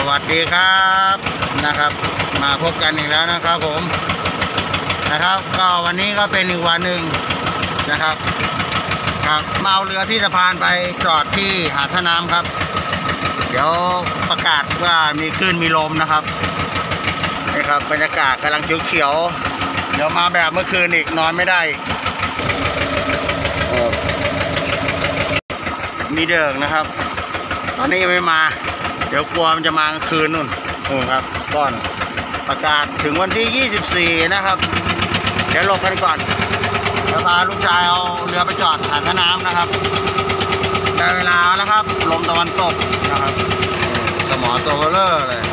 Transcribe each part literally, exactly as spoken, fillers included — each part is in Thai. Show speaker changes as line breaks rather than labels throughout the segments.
วัสดีครับนะครับมาพบกันอีกแล้วนะครับผมนะครับก็วันนี้ก็เป็นอีกวันหนึ่งนะครับครับมาเอาเรือที่สะพานไปจอดที่หาดท่าน้ำครับเดี๋ยวประกาศว่ามีคลื่นมีลมนะครับนี่ครับบรรยากาศกำลังเขียวๆเดี๋ยวมาแบบเมื่อคืนอีกนอนไม่ได้มีเดิกนะครับตอนนี้ยังไม่มาเดี๋ยวกลัวมันจะมากลางคืนนู่นนู่นครับก่อนประกาศถึงวันที่ยี่สิบสี่นะครับเดี๋ยวหลบกันก่อนจะพาลูกชายเอาเรือไปจอดหาดท่าน้ำนะครับได้เวลาแล้วครับลมตะวันตกนะครับสมอตัวเบลเลอร์เลย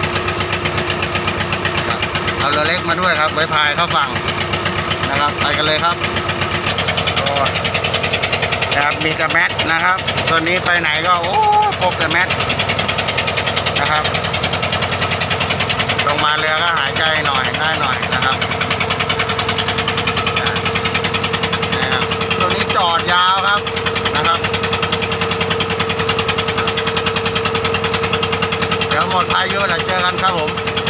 เอาเรือเล็กมาด้วยครับไว้พายเข้าฝั่งนะครับไปกันเลยครับนะครับมีแต่แมทนะครับตัวนี้ไปไหนก็โอ้พกแต่แมทนะครับลงมาเรือก็หายใจหน่อยได้หน่อยนะครับนะครับตัวนี้จอดยาวครับนะครับเดี๋ยวหมดพายุแล้วเจอกันครับผม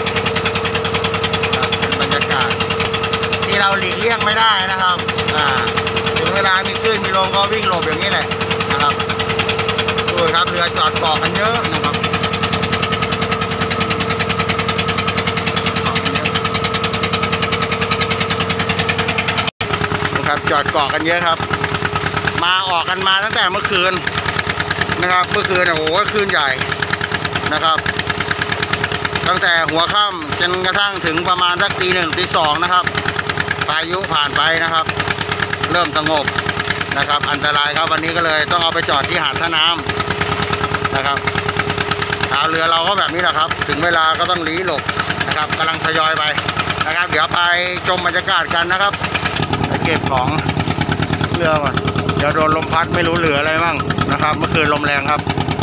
เป็นบรรยากาศที่เราหลีกเลี่ยงไม่ได้นะครับอ่าถึงเวลามีคลื่นมีลมก็วิ่งหลบอย่างนี้แหละนะครับดูครับเรือจอดเกาะกันเยอะนะครับครับจอดเกาะกันเยอะครับมาออกกันมาตั้งแต่เมื่อคืนนะครับเมื่อคืนโอ้โหคลื่นใหญ่นะครับตั้งแต่หัวค่ำจนกระทั่งถึงประมาณสักตีหนึ่งตีสองนะครับพายุผ่านไปนะครับเริ่มสงบนะครับอันตรายครับวันนี้ก็เลยต้องเอาไปจอดที่หาดท่าน้ำนะครับชาวเรือเราก็แบบนี้แหละครับถึงเวลาก็ต้องลี้หลบนะครับกำลังทยอยไปนะครับเดี๋ยวไปชมบรรยากาศกันนะครับเก็บของเรือก่อนเดี๋ยวโดนลมพัดไม่รู้เหลืออะไรบ้างนะครับเมื่อคืนลมแรงครับ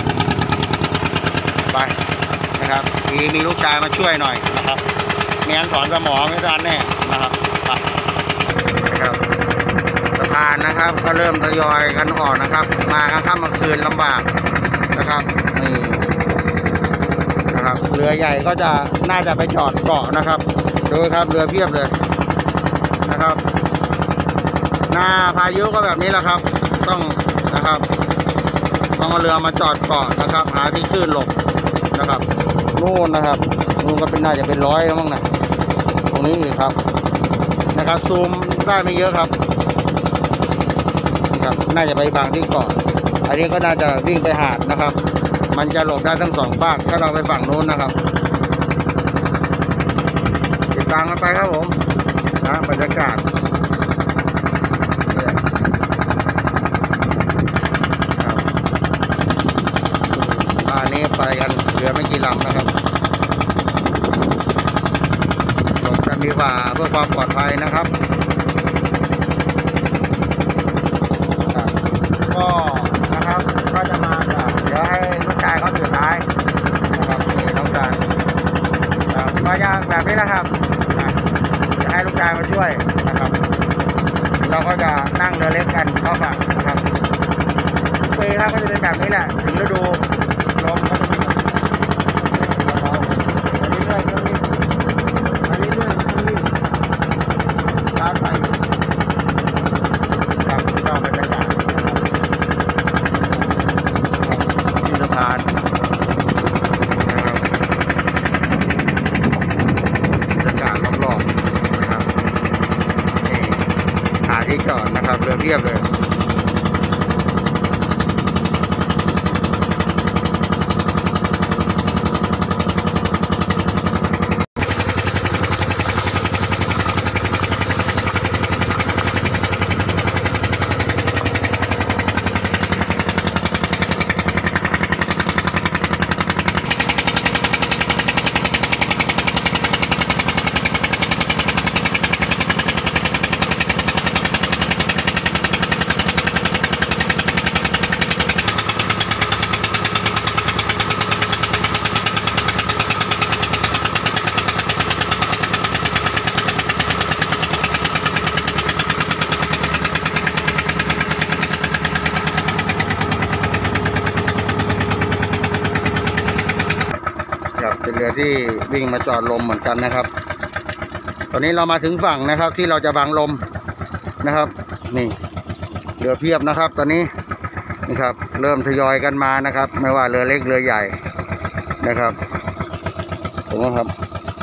ไปนะครับมีมีลูกชายมาช่วยหน่อยนะครับไม่งั้นถอนสมองไม่ทันแน่นะครับไปนะครับสะพานนะครับก็เริ่มทยอยกันออกนะครับมาค่ำค่ำเมื่อคืนลำบากนะครับนี่นะครับเรือใหญ่ก็จะน่าจะไปจอดเกาะนะครับดูครับเรือเพียบเลยนะครับหน้าพายุก็แบบนี้แหละครับต้องนะครับต้องเอาเรือมาจอดเกาะนะครับหาที่คลื่นหลบนะครับนู่นนะครับนู่นก็เป็นน่าจะเป็นร้อยแล้วมั้งนะตรงนี้อีกครับนะครับซูมได้ไม่เยอะครับนะครับน่าจะไปฝั่งที่เกาะอันนี้ก็น่าจะวิ่งไปหาดนะครับมันจะหลบได้ทั้งสองฝั่งถ้าเราไปฝั่งนู้นนะครับติดตามกันไปครับผมนะบรรยากาศอันนี้ไปกันเหลือไม่กี่ลำนะครับหลบกันดีกว่าเพื่อความปลอดภัยนะครับก็นะครับก็จะมาเดี๋ยวให้ลูกชายเขาถือท้ายนะครับนี่น้องการก็จะแบบนี้นะครับจะให้ลูกชายมาช่วยนะครับเราก็จะนั่งเรือเล็กกันเข้าฝั่งนะครับปีครับก็จะเป็นแบบนี้แหละถึงฤดูลมก็จะมีอันนี้ด้วยเครื่องนี้อันนี้ด้วยเครื่องนี้ร้านไฟครับก็บรรยากาศที่สะพานบรรยากาศรอบๆนะครับนี่หาที่จอดนะครับเรือเทียบเลยเป็นเรือที่วิ่งมาจอดลมเหมือนกันนะครับ ตอนนี้เรามาถึงฝั่งนะครับ ที่เราจะบังลมนะครับ นี่เรือเพียบนะครับ ตอนนี้นี่ครับเริ่มทยอยกันมานะครับ ไม่ว่าเรือเล็กเรือใหญ่นะครับผมว่าครับ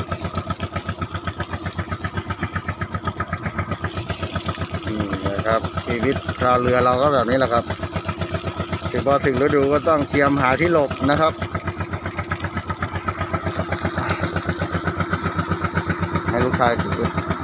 นี่นะครับชีวิตชาวเรือเราก็แบบนี้แหละครับถึงพอถึงฤดูก็ต้องเตรียมหาที่หลบนะครับให้ลูกชายถือ